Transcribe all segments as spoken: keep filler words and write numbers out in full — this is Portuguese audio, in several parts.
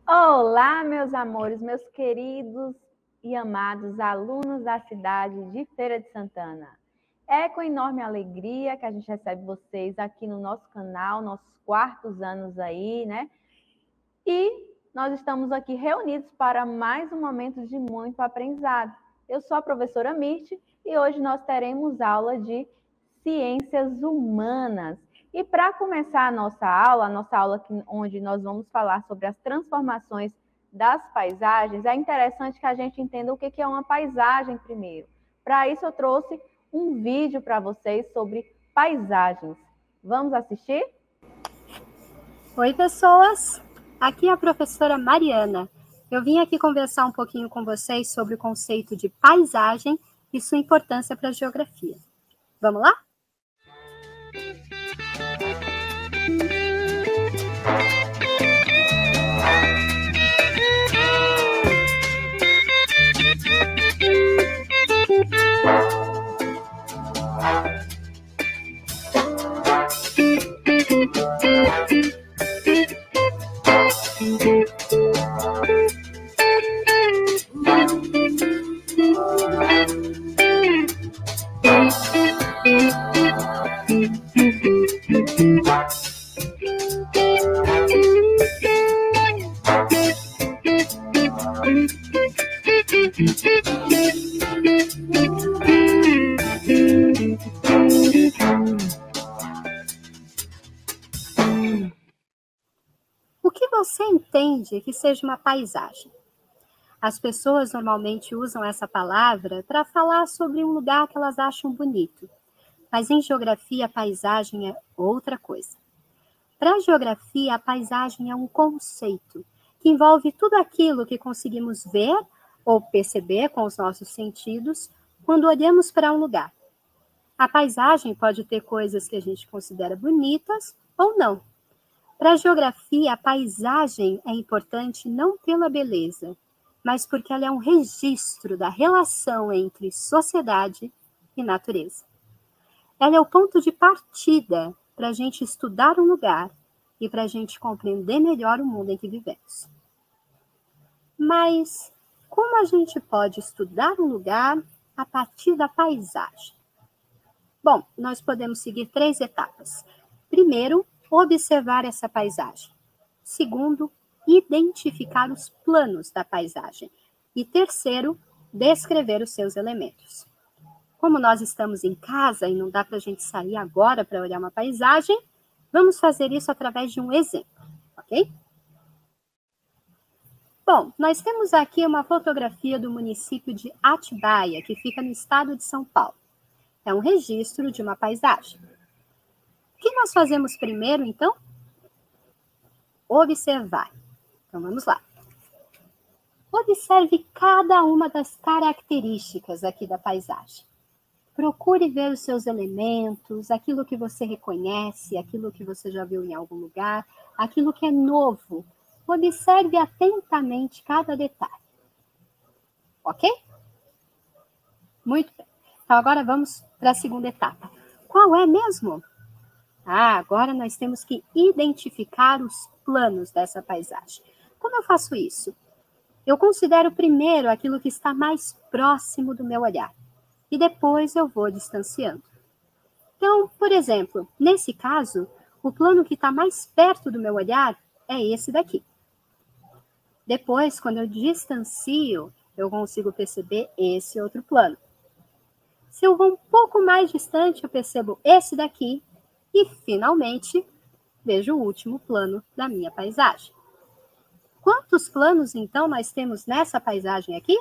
Olá, meus amores, meus queridos e amados alunos da cidade de Feira de Santana. É com enorme alegria que a gente recebe vocês aqui no nosso canal, nossos quartos anos aí, né? E nós estamos aqui reunidos para mais um momento de muito aprendizado. Eu sou a professora Mirte e hoje nós teremos aula de Ciências Humanas. E para começar a nossa aula, a nossa aula onde nós vamos falar sobre as transformações das paisagens, é interessante que a gente entenda o que é uma paisagem primeiro. Para isso eu trouxe um vídeo para vocês sobre paisagens. Vamos assistir? Oi, pessoas! Aqui é a professora Mariana. Eu vim aqui conversar um pouquinho com vocês sobre o conceito de paisagem e sua importância para a geografia. Vamos lá? O que você entende que seja uma paisagem? As pessoas normalmente usam essa palavra para falar sobre um lugar que elas acham bonito, mas em geografia a paisagem é outra coisa. Para a geografia, a paisagem é um conceito que envolve tudo aquilo que conseguimos ver ou perceber com os nossos sentidos quando olhamos para um lugar. A paisagem pode ter coisas que a gente considera bonitas ou não. Para a geografia, a paisagem é importante não pela beleza, mas porque ela é um registro da relação entre sociedade e natureza. Ela é o ponto de partida para a gente estudar um lugar e para a gente compreender melhor o mundo em que vivemos. Mas como a gente pode estudar um lugar a partir da paisagem? Bom, nós podemos seguir três etapas. Primeiro, observar essa paisagem. Segundo, identificar os planos da paisagem. E terceiro, descrever os seus elementos. Como nós estamos em casa e não dá para a gente sair agora para olhar uma paisagem, vamos fazer isso através de um exemplo, ok? Bom, nós temos aqui uma fotografia do município de Atibaia, que fica no estado de São Paulo. É um registro de uma paisagem. O que nós fazemos primeiro, então? Observar. Então, vamos lá. Observe cada uma das características aqui da paisagem. Procure ver os seus elementos, aquilo que você reconhece, aquilo que você já viu em algum lugar, aquilo que é novo. Observe atentamente cada detalhe. Ok? Muito bem. Então, agora vamos para a segunda etapa. Qual é mesmo? Ah, agora nós temos que identificar os planos dessa paisagem. Como eu faço isso? Eu considero primeiro aquilo que está mais próximo do meu olhar. E depois eu vou distanciando. Então, por exemplo, nesse caso, o plano que está mais perto do meu olhar é esse daqui. Depois, quando eu distancio, eu consigo perceber esse outro plano. Se eu vou um pouco mais distante, eu percebo esse daqui e, finalmente, vejo o último plano da minha paisagem. Quantos planos, então, nós temos nessa paisagem aqui?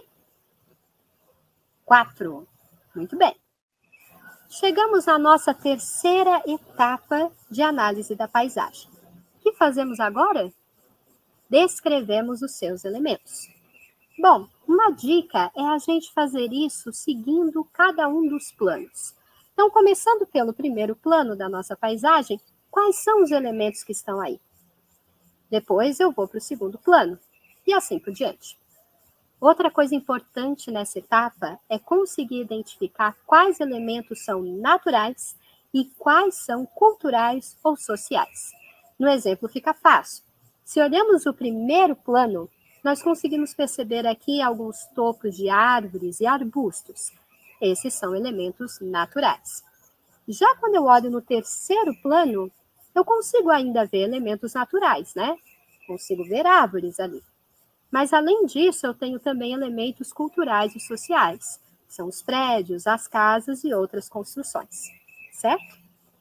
Quatro. Muito bem. Chegamos à nossa terceira etapa de análise da paisagem. O que fazemos agora? Descrevemos os seus elementos. Bom, uma dica é a gente fazer isso seguindo cada um dos planos. Então, começando pelo primeiro plano da nossa paisagem, quais são os elementos que estão aí? Depois eu vou para o segundo plano, e assim por diante. Outra coisa importante nessa etapa é conseguir identificar quais elementos são naturais e quais são culturais ou sociais. No exemplo fica fácil. Se olhamos o primeiro plano, nós conseguimos perceber aqui alguns topos de árvores e arbustos. Esses são elementos naturais. Já quando eu olho no terceiro plano, eu consigo ainda ver elementos naturais, né? Consigo ver árvores ali. Mas, além disso, eu tenho também elementos culturais e sociais. São os prédios, as casas e outras construções, certo?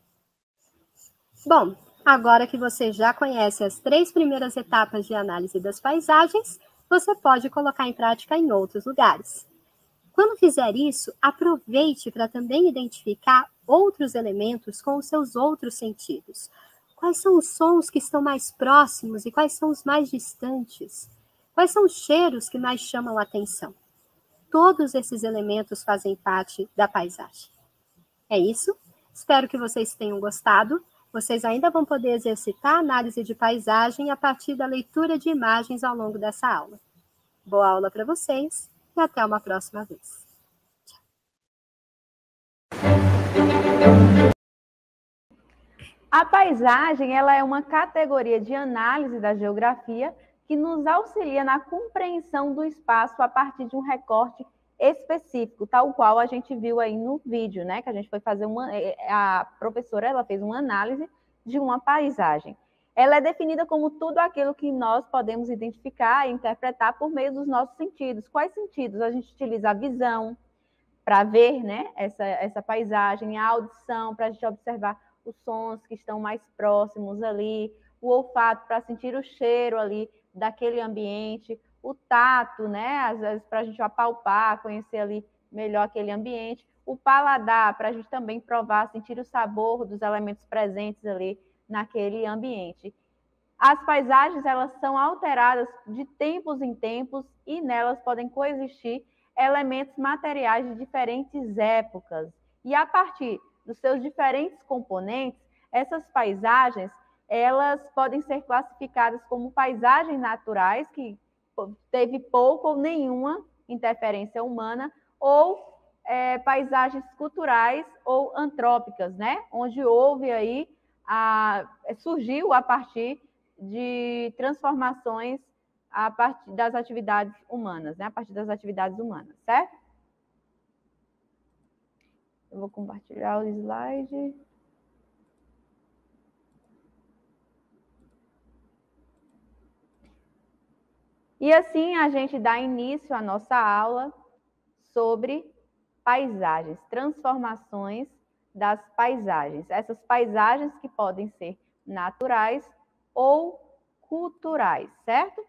Bom, agora que você já conhece as três primeiras etapas de análise das paisagens, você pode colocar em prática em outros lugares. Quando fizer isso, aproveite para também identificar outros elementos com os seus outros sentidos. Quais são os sons que estão mais próximos e quais são os mais distantes? Quais são os cheiros que mais chamam a atenção? Todos esses elementos fazem parte da paisagem. É isso? Espero que vocês tenham gostado. Vocês ainda vão poder exercitar a análise de paisagem a partir da leitura de imagens ao longo dessa aula. Boa aula para vocês e até uma próxima vez. A paisagem, ela é uma categoria de análise da geografia que nos auxilia na compreensão do espaço a partir de um recorte específico, tal qual a gente viu aí no vídeo, né? Que a gente foi fazer uma... A professora, ela fez uma análise de uma paisagem. Ela é definida como tudo aquilo que nós podemos identificar e interpretar por meio dos nossos sentidos. Quais sentidos? A gente utiliza a visão para ver, né, essa, essa paisagem, a audição para a gente observar os sons que estão mais próximos ali, o olfato para sentir o cheiro ali daquele ambiente, o tato, né, às vezes para a gente apalpar, conhecer ali melhor aquele ambiente, o paladar para a gente também provar, sentir o sabor dos elementos presentes ali naquele ambiente. As paisagens, elas são alteradas de tempos em tempos e nelas podem coexistir elementos materiais de diferentes épocas. E a partir dos seus diferentes componentes, essas paisagens, elas podem ser classificadas como paisagens naturais, que teve pouco ou nenhuma interferência humana, ou é, paisagens culturais ou antrópicas, né? Onde houve aí, a, surgiu a partir de transformações a partir das atividades humanas, né? A partir das atividades humanas, certo? Eu vou compartilhar o slide. E assim a gente dá início à nossa aula sobre paisagens, transformações das paisagens. Essas paisagens que podem ser naturais ou culturais, certo?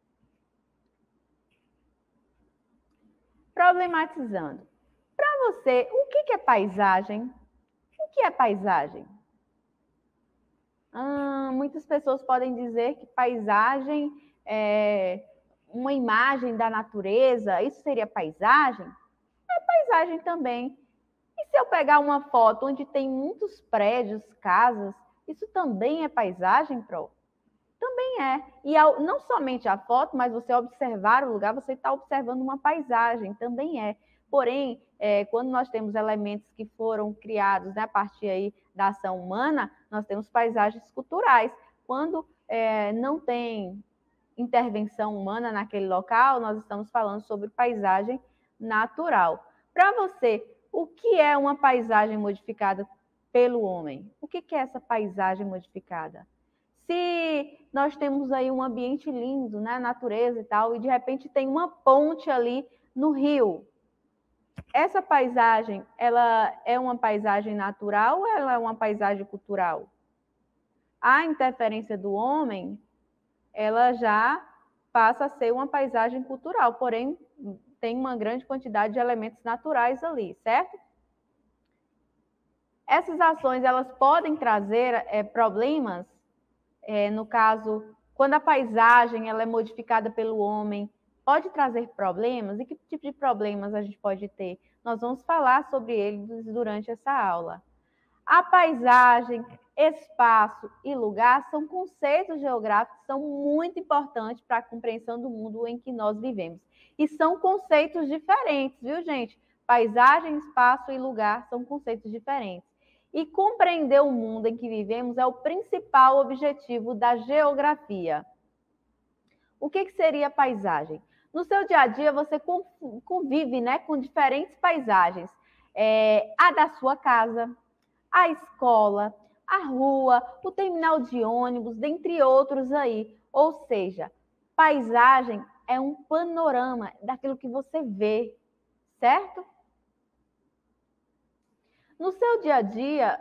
Problematizando. Para você, o que é paisagem? O que é paisagem? Ah, muitas pessoas podem dizer que paisagem é uma imagem da natureza. Isso seria paisagem? É paisagem também. E se eu pegar uma foto onde tem muitos prédios, casas, isso também é paisagem, Pro? Também é. E ao, não somente a foto, mas você observar o lugar, você está observando uma paisagem, também é. Porém, é, quando nós temos elementos que foram criados, né, a partir aí da ação humana, nós temos paisagens culturais. Quando é, não tem intervenção humana naquele local, nós estamos falando sobre paisagem natural. Para você, o que é uma paisagem modificada pelo homem? O que é essa paisagem modificada? Se nós temos aí um ambiente lindo, né, natureza e tal, e de repente tem uma ponte ali no rio, essa paisagem, ela é uma paisagem natural ou ela é uma paisagem cultural? A interferência do homem, ela já passa a ser uma paisagem cultural, porém tem uma grande quantidade de elementos naturais ali, certo? Essas ações, elas podem trazer é, problemas. É, no caso, quando a paisagem ela é modificada pelo homem, pode trazer problemas? E que tipo de problemas a gente pode ter? Nós vamos falar sobre eles durante essa aula. A paisagem, espaço e lugar são conceitos geográficos que são muito importantes para a compreensão do mundo em que nós vivemos. E são conceitos diferentes, viu, gente? Paisagem, espaço e lugar são conceitos diferentes. E compreender o mundo em que vivemos é o principal objetivo da geografia. O que, que seria paisagem? No seu dia a dia, você convive, né, com diferentes paisagens. É, a da sua casa, a escola, a rua, o terminal de ônibus, dentre outros aí. Ou seja, paisagem é um panorama daquilo que você vê, certo? No seu dia a dia,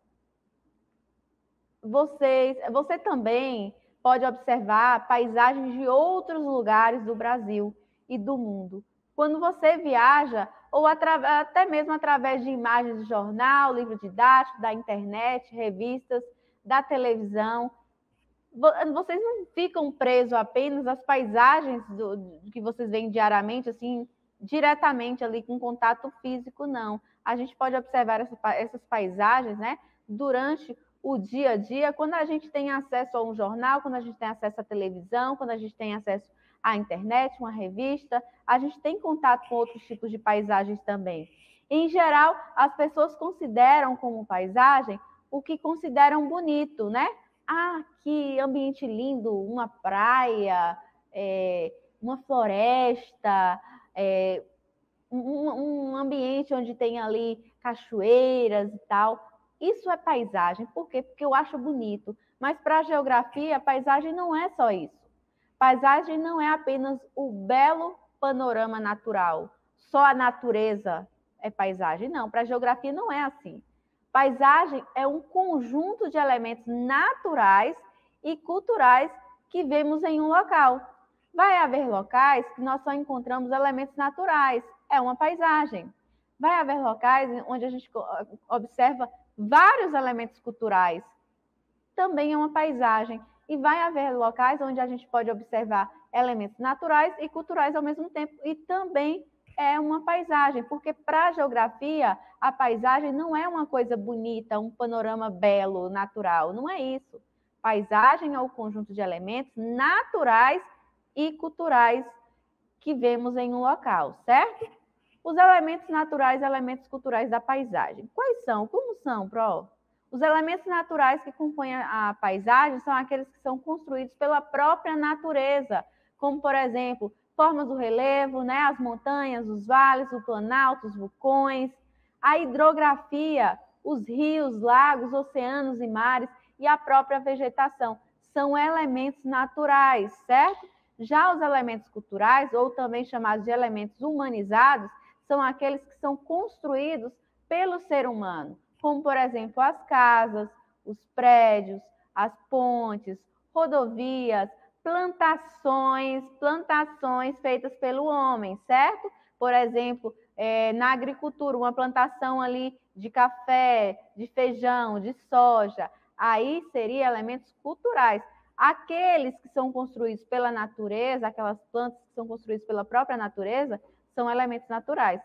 vocês, você também pode observar paisagens de outros lugares do Brasil e do mundo. Quando você viaja, ou até mesmo através de imagens de jornal, livro didático, da internet, revistas, da televisão, vocês não ficam presos apenas às paisagens do, que vocês veem diariamente, assim, diretamente ali com contato físico, não. A gente pode observar essa, essas paisagens, né, durante o dia a dia, quando a gente tem acesso a um jornal, quando a gente tem acesso à televisão, quando a gente tem acesso à internet, uma revista, a gente tem contato com outros tipos de paisagens também. Em geral, as pessoas consideram como paisagem o que consideram bonito, né? Ah, que ambiente lindo, uma praia, é, uma floresta, é, um, um ambiente onde tem ali cachoeiras e tal. Isso é paisagem. Por quê? Porque eu acho bonito. Mas para a geografia, paisagem não é só isso. Paisagem não é apenas o belo panorama natural. Só a natureza é paisagem. Não, para a geografia não é assim. Paisagem é um conjunto de elementos naturais e culturais que vemos em um local. Vai haver locais que nós só encontramos elementos naturais, é uma paisagem. Vai haver locais onde a gente observa vários elementos culturais, também é uma paisagem. E vai haver locais onde a gente pode observar elementos naturais e culturais ao mesmo tempo, e também é uma paisagem, porque para a geografia, a paisagem não é uma coisa bonita, um panorama belo, natural, não é isso. Paisagem é o conjunto de elementos naturais e culturais que vemos em um local, certo? Os elementos naturais e elementos culturais da paisagem. Quais são? Como são, Pro? Os elementos naturais que compõem a paisagem são aqueles que são construídos pela própria natureza, como, por exemplo, formas do relevo, né? As montanhas, os vales, o planalto, os vulcões, a hidrografia, os rios, lagos, oceanos e mares e a própria vegetação. São elementos naturais, certo? Já os elementos culturais, ou também chamados de elementos humanizados, são aqueles que são construídos pelo ser humano, como, por exemplo, as casas, os prédios, as pontes, rodovias, plantações, plantações feitas pelo homem, certo? Por exemplo, é, na agricultura, uma plantação ali de café, de feijão, de soja, aí seria elementos culturais. Aqueles que são construídos pela natureza, aquelas plantas que são construídas pela própria natureza, são elementos naturais.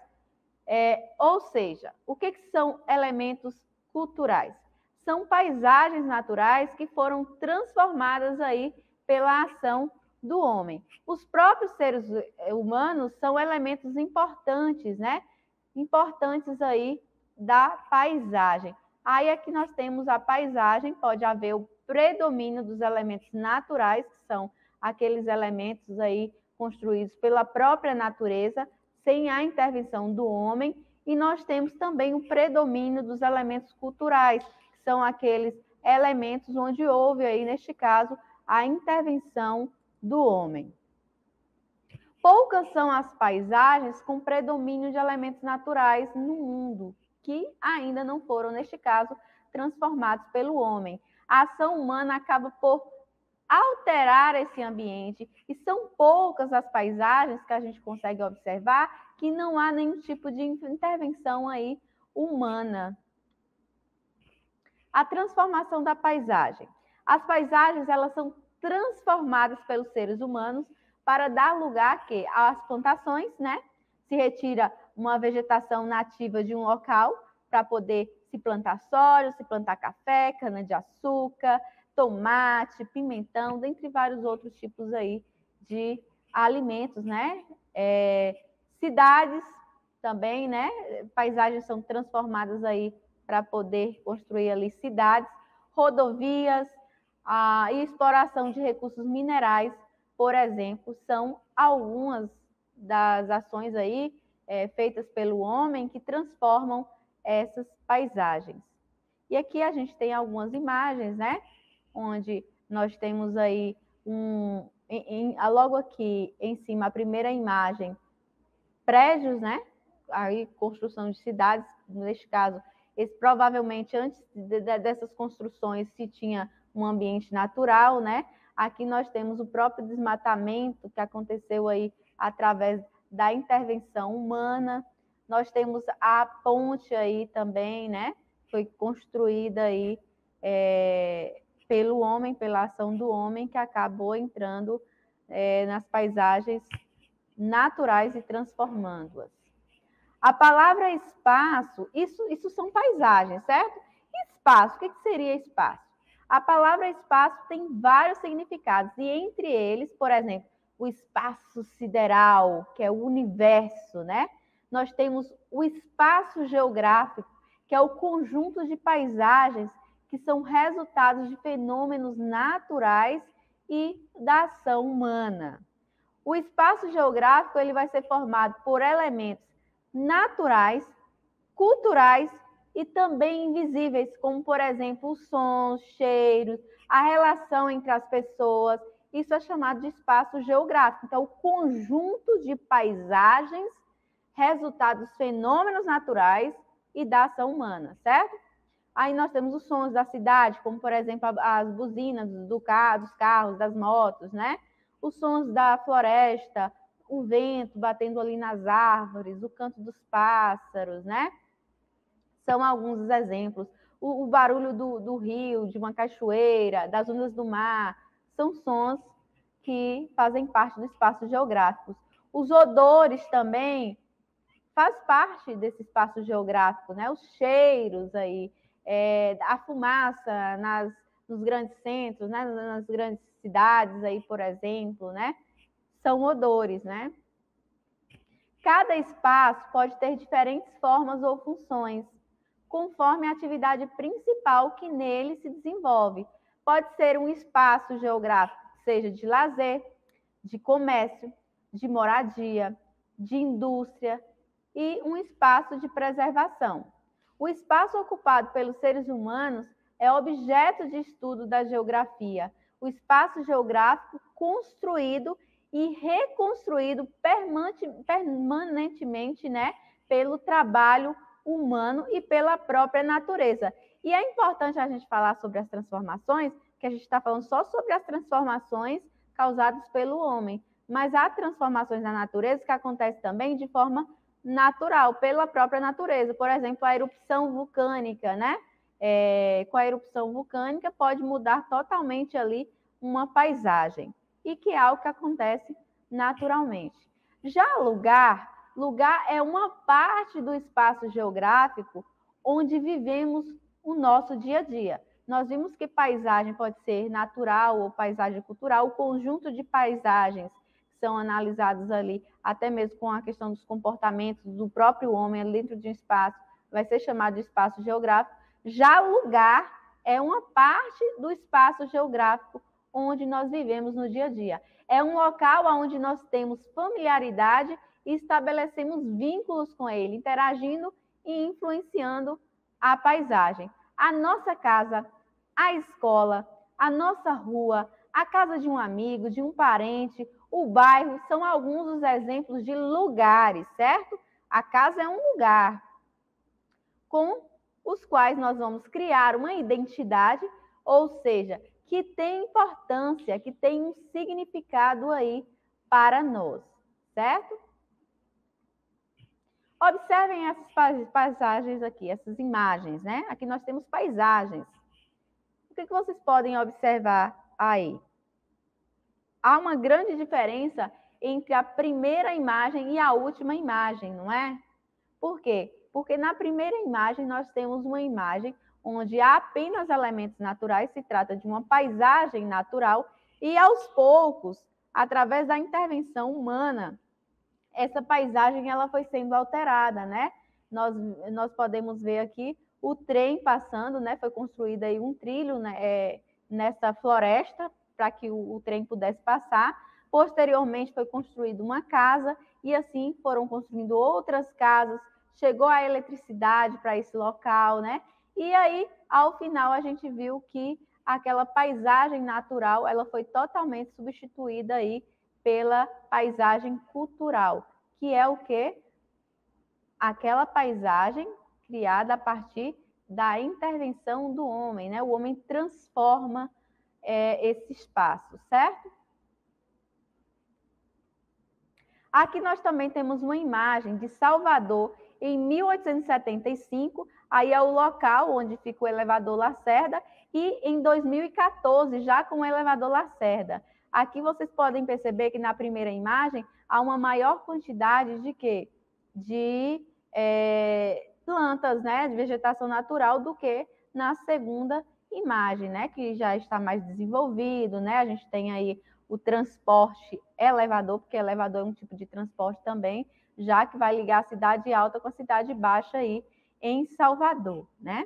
É, ou seja, o que, que são elementos culturais? São paisagens naturais que foram transformadas aí pela ação do homem. Os próprios seres humanos são elementos importantes, né? Importantes aí da paisagem. Aí aqui nós temos a paisagem, pode haver o predomínio dos elementos naturais, que são aqueles elementos aí construídos pela própria natureza, sem a intervenção do homem, e nós temos também o predomínio dos elementos culturais, que são aqueles elementos onde houve aí, neste caso, a intervenção do homem. Poucas são as paisagens com predomínio de elementos naturais no mundo, que ainda não foram, neste caso, transformados pelo homem. A ação humana acaba por alterar esse ambiente, e são poucas as paisagens que a gente consegue observar que não há nenhum tipo de intervenção aí humana. A transformação da paisagem. As paisagens, elas são transformadas pelos seres humanos para dar lugar que às plantações, né? Se retira uma vegetação nativa de um local para poder se plantar soja, se plantar café, cana-de-açúcar, tomate, pimentão, dentre vários outros tipos aí de alimentos, né? É, cidades também, né? Paisagens são transformadas aí para poder construir ali cidades, rodovias, a exploração de recursos minerais por exemplo, são algumas das ações aí é, feitas pelo homem que transformam essas paisagens. E aqui a gente tem algumas imagens, né? Onde nós temos aí um, em, em, logo aqui em cima, a primeira imagem, prédios, né? Aí construção de cidades, neste caso, esse, provavelmente antes de, de, dessas construções se tinha um ambiente natural, né? Aqui nós temos o próprio desmatamento que aconteceu aí através da intervenção humana. Nós temos a ponte aí também, né? Foi construída aí é, pelo homem, pela ação do homem, que acabou entrando é, nas paisagens naturais e transformando-as. A palavra espaço, isso, isso são paisagens, certo? Espaço, o que seria espaço? A palavra espaço tem vários significados, e entre eles, por exemplo, o espaço sideral, que é o universo, né? Nós temos o espaço geográfico, que é o conjunto de paisagens que são resultados de fenômenos naturais e da ação humana. O espaço geográfico ele vai ser formado por elementos naturais, culturais e também invisíveis, como, por exemplo, os sons, cheiros, a relação entre as pessoas. Isso é chamado de espaço geográfico. Então, o conjunto de paisagens, resultado dos fenômenos naturais e da ação humana, certo? Aí nós temos os sons da cidade, como, por exemplo, as buzinas do carro, dos carros, das motos, né? Os sons da floresta, o vento batendo ali nas árvores, o canto dos pássaros, né? São alguns dos exemplos. O, o barulho do, do rio, de uma cachoeira, das ondas do mar, são sons que fazem parte do espaço geográfico. Os odores também faz parte desse espaço geográfico, né? Os cheiros aí, é, a fumaça nas, nos grandes centros, né? Nas grandes cidades aí, por exemplo, né? São odores, né? Cada espaço pode ter diferentes formas ou funções, conforme a atividade principal que nele se desenvolve. Pode ser um espaço geográfico, seja de lazer, de comércio, de moradia, de indústria e um espaço de preservação. O espaço ocupado pelos seres humanos é objeto de estudo da geografia. O espaço geográfico construído e reconstruído permanentemente, né, pelo trabalho humano e pela própria natureza. E é importante a gente falar sobre as transformações, que a gente está falando só sobre as transformações causadas pelo homem, mas há transformações na natureza que acontecem também de forma natural, pela própria natureza. Por exemplo, a erupção vulcânica, né? É, com a erupção vulcânica pode mudar totalmente ali uma paisagem, e que é algo que acontece naturalmente. Já lugar, lugar é uma parte do espaço geográfico onde vivemos o nosso dia a dia. Nós vimos que paisagem pode ser natural ou paisagem cultural, o conjunto de paisagens são analisados ali, até mesmo com a questão dos comportamentos do próprio homem dentro de um espaço, vai ser chamado de espaço geográfico. Já lugar é uma parte do espaço geográfico onde nós vivemos no dia a dia. É um local onde nós temos familiaridade e estabelecemos vínculos com ele, interagindo e influenciando a paisagem. A nossa casa, a escola, a nossa rua, a casa de um amigo, de um parente, o bairro, são alguns dos exemplos de lugares, certo? A casa é um lugar com os quais nós vamos criar uma identidade, ou seja, que tem importância, que tem um significado aí para nós, certo? Observem essas paisagens aqui, essas imagens, né? Aqui nós temos paisagens. O que vocês podem observar aí? Há uma grande diferença entre a primeira imagem e a última imagem, não é? Por quê? Porque na primeira imagem nós temos uma imagem onde há apenas elementos naturais, se trata de uma paisagem natural, e aos poucos, através da intervenção humana, essa paisagem ela foi sendo alterada, né? Nós, nós podemos ver aqui o trem passando, né? Foi construído aí um trilho, né? É, nessa floresta para que o, o trem pudesse passar, Posteriormente foi construída uma casa e assim foram construindo outras casas, chegou a eletricidade para esse local, né? E aí, ao final, a gente viu que aquela paisagem natural, ela foi totalmente substituída aí pela paisagem cultural, que é o quê? Aquela paisagem criada a partir da intervenção do homem, né? O homem transforma é, esse espaço, certo? Aqui nós também temos uma imagem de Salvador em mil oitocentos e setenta e cinco, aí é o local onde fica o elevador Lacerda, e em dois mil e quatorze, já com o elevador Lacerda. Aqui vocês podem perceber que na primeira imagem há uma maior quantidade de quê? De é, plantas, né, de vegetação natural do que na segunda imagem, né, que já está mais desenvolvido, né, a gente tem aí o transporte elevador, porque elevador é um tipo de transporte também, já que vai ligar a cidade alta com a cidade baixa aí em Salvador, né?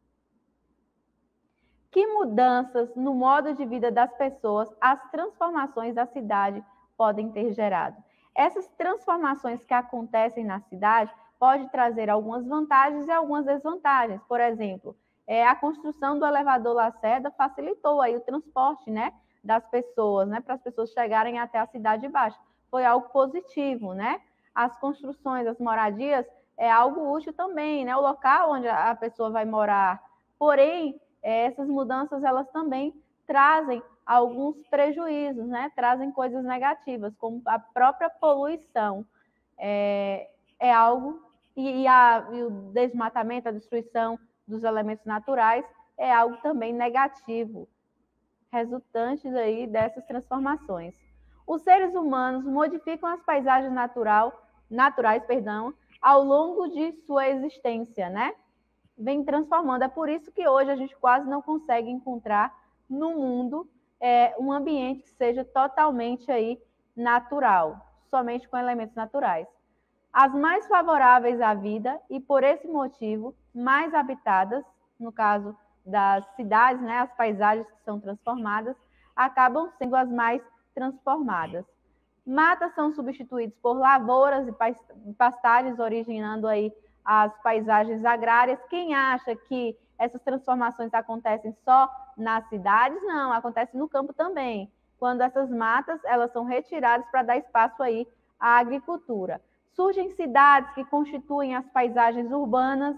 Que mudanças no modo de vida das pessoas as transformações da cidade podem ter gerado? Essas transformações que acontecem na cidade podem trazer algumas vantagens e algumas desvantagens. Por exemplo, é, a construção do elevador Lacerda facilitou aí o transporte, né, das pessoas, né, para as pessoas chegarem até a cidade baixa. Foi algo positivo, né? As construções, as moradias, é algo útil também, né? O local onde a pessoa vai morar. Porém, essas mudanças, elas também trazem alguns prejuízos, né? Trazem coisas negativas, como a própria poluição. É, é algo, e, e, a, e o desmatamento, a destruição dos elementos naturais é algo também negativo, resultantes aí dessas transformações. Os seres humanos modificam as paisagens natural, naturais, perdão, ao longo de sua existência, né? Vem transformando. É por isso que hoje a gente quase não consegue encontrar no mundo é, um ambiente que seja totalmente aí natural, somente com elementos naturais. As mais favoráveis à vida e, por esse motivo, mais habitadas, no caso das cidades, né, as paisagens que são transformadas, acabam sendo as mais transformadas. Matas são substituídas por lavouras e pastagens, originando aí as paisagens agrárias. Quem acha que essas transformações acontecem só nas cidades? Não, acontece no campo também, quando essas matas elas são retiradas para dar espaço aí à agricultura. Surgem cidades que constituem as paisagens urbanas,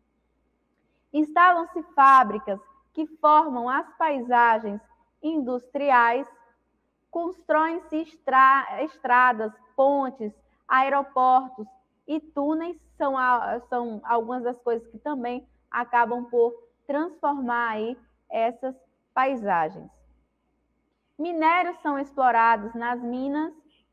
instalam-se fábricas que formam as paisagens industriais, constroem-se estra estradas, pontes, aeroportos e túneis, são, são algumas das coisas que também acabam por transformar aí essas paisagens. Minérios são explorados nas minas.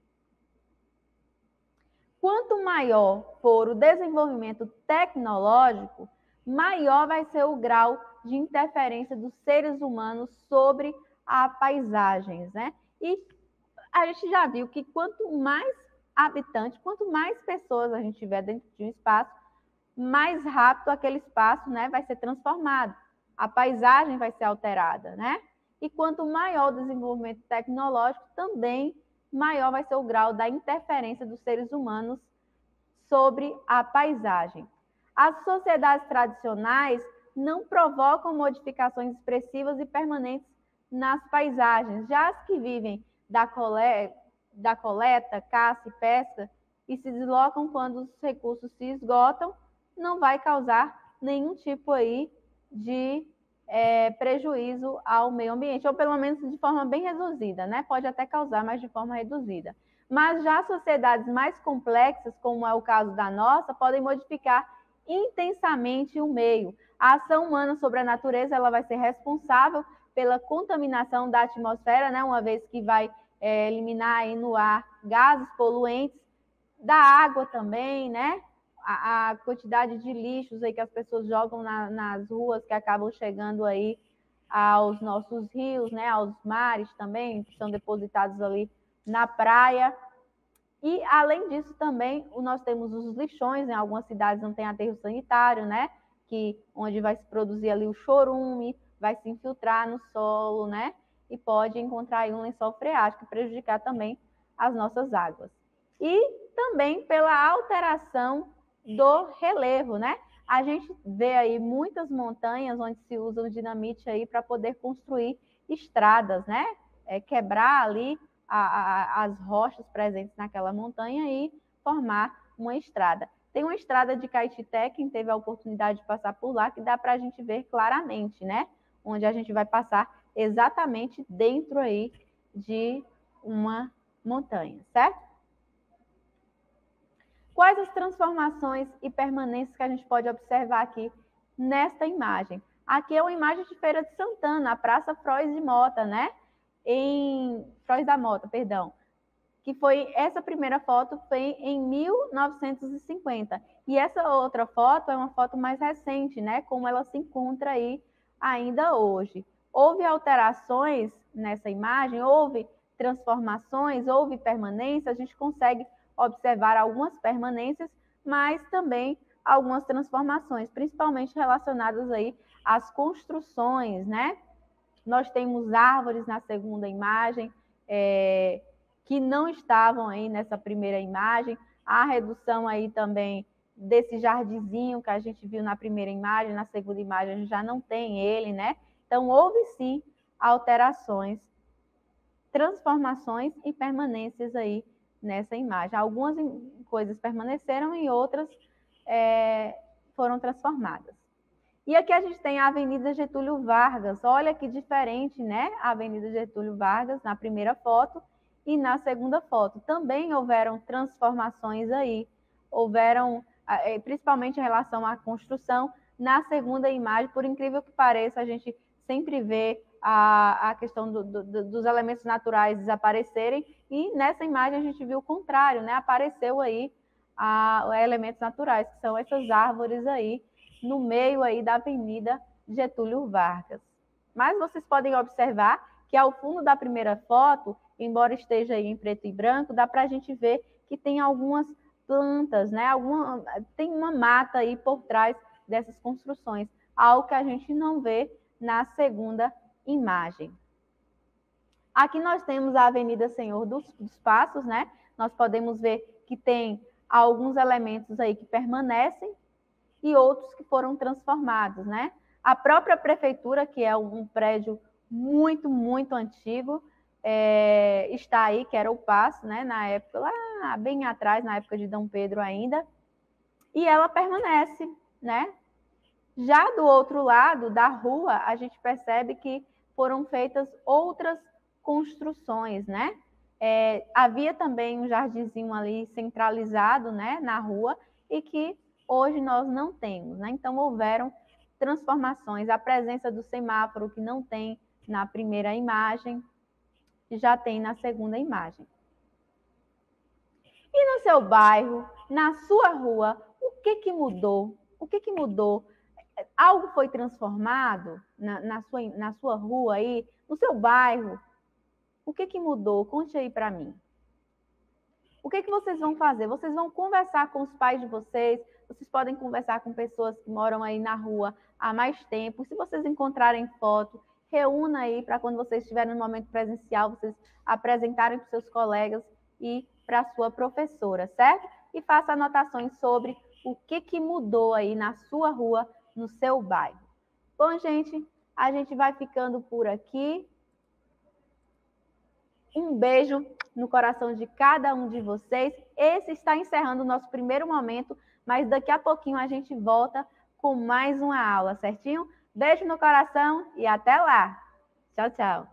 Quanto maior for o desenvolvimento tecnológico, maior vai ser o grau de interferência dos seres humanos sobre a paisagens, né? E a gente já viu que quanto mais habitantes, quanto mais pessoas a gente tiver dentro de um espaço, mais rápido aquele espaço, né, vai ser transformado. A paisagem vai ser alterada, né? E quanto maior o desenvolvimento tecnológico, também maior vai ser o grau da interferência dos seres humanos sobre a paisagem. As sociedades tradicionais não provocam modificações expressivas e permanentes nas paisagens. Já as que vivem da coleta, da coleta, caça e pesca e se deslocam quando os recursos se esgotam, não vai causar nenhum tipo aí de é, prejuízo ao meio ambiente, ou pelo menos de forma bem reduzida, né? Pode até causar, mas de forma reduzida. Mas já sociedades mais complexas, como é o caso da nossa, podem modificar intensamente o meio. A ação humana sobre a natureza ela vai ser responsável pela contaminação da atmosfera, né? Uma vez que vai é, eliminar aí no ar gases poluentes, da água também, né? A, a quantidade de lixos aí que as pessoas jogam na, nas ruas, que acabam chegando aí aos nossos rios, né? Aos mares também, que são depositados ali na praia. E, além disso, também, nós temos os lixões, em algumas cidades não tem aterro sanitário, né? Que, onde vai se produzir ali o chorume, vai se infiltrar no solo, né? e pode encontrar aí um lençol freático e prejudicar também as nossas águas. E também pela alteração do relevo, né? A gente vê aí muitas montanhas onde se usa o dinamite aí para poder construir estradas, né? É, quebrar ali a, a, as rochas presentes naquela montanha e formar uma estrada. Tem uma estrada de Caetité, quem teve a oportunidade de passar por lá, que dá para a gente ver claramente, né? Onde a gente vai passar exatamente dentro aí de uma montanha, certo? Quais as transformações e permanências que a gente pode observar aqui nesta imagem? Aqui é uma imagem de Feira de Santana, a Praça Frois de Mota, né? Em Frois da Mota, perdão. Que foi, essa primeira foto foi em mil novecentos e cinquenta. E essa outra foto é uma foto mais recente, né? Como ela se encontra aí ainda hoje. Houve alterações nessa imagem, houve transformações, houve permanência, a gente consegue observar algumas permanências, mas também algumas transformações, principalmente relacionadas aí às construções, né? Nós temos árvores na segunda imagem, é, que não estavam aí nessa primeira imagem, a redução aí também desse jardinzinho que a gente viu na primeira imagem, na segunda imagem a gente já não tem ele, né? Então, houve sim alterações, transformações e permanências aí nessa imagem. Algumas coisas permaneceram e outras é, foram transformadas. E aqui a gente tem a Avenida Getúlio Vargas. Olha que diferente, né? A Avenida Getúlio Vargas na primeira foto e na segunda foto. Também houveram transformações aí. Houveram, principalmente em relação à construção. Na segunda imagem, por incrível que pareça, a gente sempre vê a, a questão do, do, dos elementos naturais desaparecerem. E nessa imagem a gente viu o contrário, né? Apareceu aí a, a elementos naturais, que são essas árvores aí, no meio aí da Avenida Getúlio Vargas. Mas vocês podem observar que ao fundo da primeira foto, embora esteja aí em preto e branco, dá para a gente ver que tem algumas plantas, né? Alguma, tem uma mata aí por trás dessas construções, algo que a gente não vê na segunda imagem. Aqui nós temos a Avenida Senhor dos, dos Passos, né? Nós podemos ver que tem alguns elementos aí que permanecem e outros que foram transformados, né? A própria prefeitura, que é um prédio muito, muito antigo, é, está aí, que era o Paço, né? Na época, lá bem atrás, na época de Dom Pedro ainda, e ela permanece, né? Já do outro lado da rua, a gente percebe que foram feitas outras construções, né? É, havia também um jardinzinho ali centralizado, né, na rua, e que hoje nós não temos, né? Então, houveram transformações. A presença do semáforo, que não tem na primeira imagem, já tem na segunda imagem. E no seu bairro, na sua rua, o que que mudou? O que que mudou? Algo foi transformado na, na, sua, na sua rua aí, no seu bairro? O que que mudou? Conte aí para mim. O que que vocês vão fazer? Vocês vão conversar com os pais de vocês, vocês podem conversar com pessoas que moram aí na rua há mais tempo. Se vocês encontrarem foto, reúna aí para quando vocês estiverem no momento presencial, vocês apresentarem para os seus colegas e para a sua professora, certo? E faça anotações sobre o que que mudou aí na sua rua, no seu bairro. Bom, gente, a gente vai ficando por aqui. Um beijo no coração de cada um de vocês. Esse está encerrando o nosso primeiro momento, mas daqui a pouquinho a gente volta com mais uma aula, certinho? Beijo no coração e até lá. Tchau, tchau.